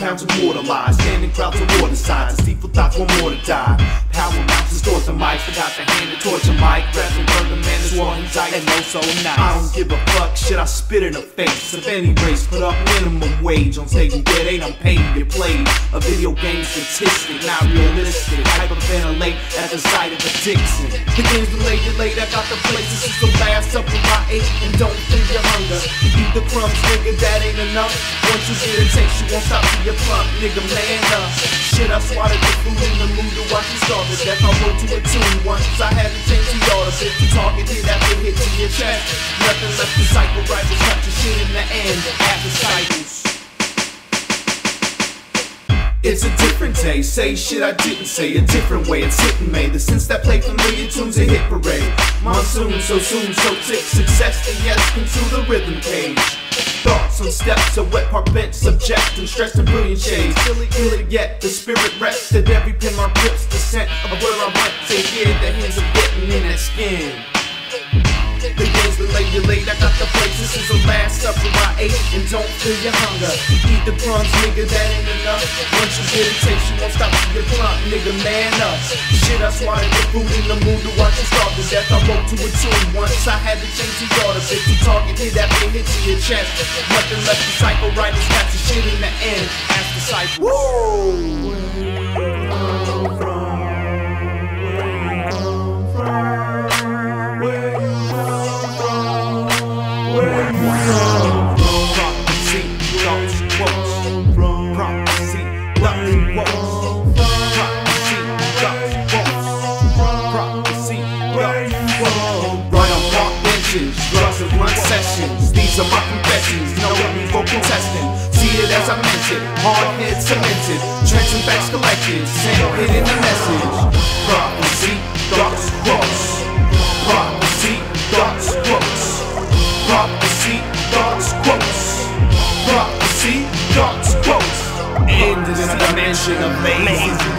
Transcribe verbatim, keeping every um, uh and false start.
towns of water lies, standing crowds of water sides. Deceitful thoughts want more to die. Power mounts and stores the mic, forgot to hand the torch to Mike. Rapping for the man is war anxiety, and no so nice. I don't give a fuck, shit, I spit in the face of any race. Put up minimum wage on stage and get ain't I'm paid to get played. A video game statistic, not realistic. Hyperventilate at the sight of a Dixon. The game's delayed, delayed, I got the place. This is the last supper I ate, and don't feel your hunger. Eat the crumbs, nigga, that ain't enough. Once you get a taste, you won't stop till you plump, nigga, man up. Shit, I swatted the food in the mood to watch you starve to death. I wrote to a tune once, I had to change the order. If you target hit after hit to your chest, nothing left to cycle right, just cut your shit in the end, after cycles. It's a different day, say shit I didn't say, a different way, it's hitting me. The sense that play familiar tunes, a hit parade. Monsoon, so soon, so thick, success, and yes, into the rhythm cage. Thoughts on steps, a wet park bench, subject and stressed in brilliant shades. Still it yet, the spirit rested, every pin mark grips the scent of where I went. Say here, the hands are getting in that skin. The game's delayed, delayed, I got the place. This is the last supper I ate, and don't feel your hunger. Eat the crumbs, nigga, that ain't enough. Once you get a taste, you won't stop till you're plump, nigga, man up. Shit, I swatted the food in the mood to watch you starve to death. I wrote to a tune once, I had to change the order. If you target hit after hit to your chest, nothing left to cycle right, it's got your shit in the end. Ask the cycle. Woo! Drugs and blunt sessions, these are my confessions. No need for contesting. See it as I mentioned, hard head cemented, trench and backs collected, same hit in the message. Prophecy, thoughts, quotes. Prophecy, thoughts, quotes. Prophecy, thoughts, quotes. Prophecy, thoughts, quotes. Ended in a dimension of lazy.